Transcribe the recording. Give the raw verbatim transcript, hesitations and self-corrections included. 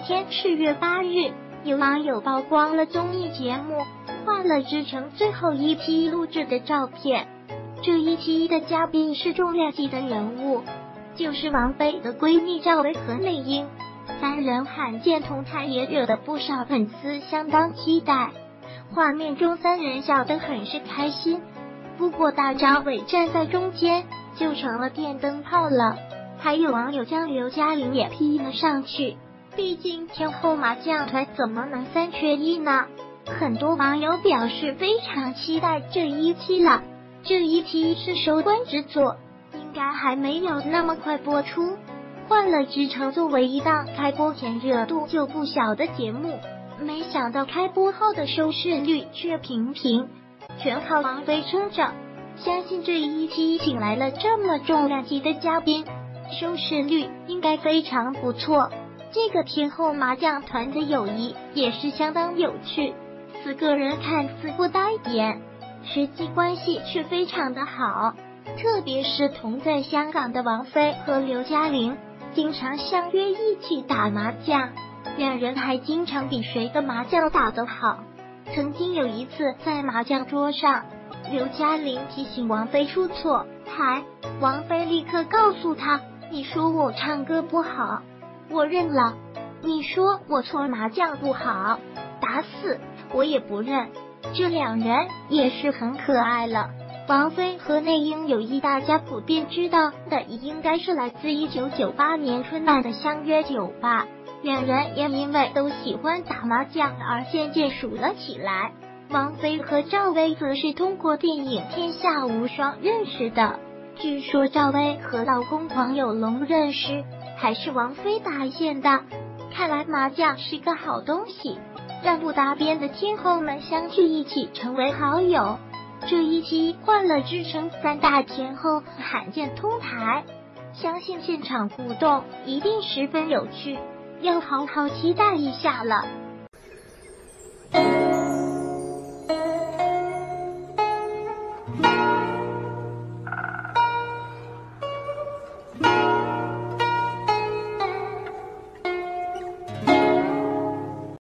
天是月八日，有网友曝光了综艺节目《欢乐之城》最后一期录制的照片。这一期的嘉宾是重量级的人物，就是王菲的闺蜜赵薇和内英，三人罕见同台也惹得不少粉丝相当期待。画面中三人笑得很是开心，不过大张伟站在中间就成了电灯泡了。还有网友将刘嘉玲也 P 了上去，毕竟天后麻将团怎么能三缺一呢？很多网友表示非常期待这一期了，这一期是收官之作，应该还没有那么快播出。欢乐之城作为一档开播前热度就不小的节目，没想到开播后的收视率却平平，全靠王菲撑着。相信这一期请来了这么重量级的嘉宾，收视率应该非常不错。这个天后麻将团的友谊也是相当有趣，四个人看似不搭眼，实际关系却非常的好。特别是同在香港的王菲和刘嘉玲，经常相约一起打麻将，两人还经常比谁的麻将打得好。曾经有一次在麻将桌上，刘嘉玲提醒王菲出错牌，王菲立刻告诉她：你说我唱歌不好，我认了；你说我搓麻将不好，打死我也不认。这两人也是很可爱了。王菲和内英友谊大家普遍知道的应该是来自一九九八年春晚的相约酒吧，两人也因为都喜欢打麻将而渐渐熟了起来。王菲和赵薇则是通过电影《天下无双》认识的，据说赵薇和老公黄有龙认识还是王菲搭线的。看来麻将是个好东西，让不搭边的天后们相聚一起成为好友。这一期《欢乐之城》三大天后罕见通台，相信现场互动一定十分有趣，要好好期待一下了。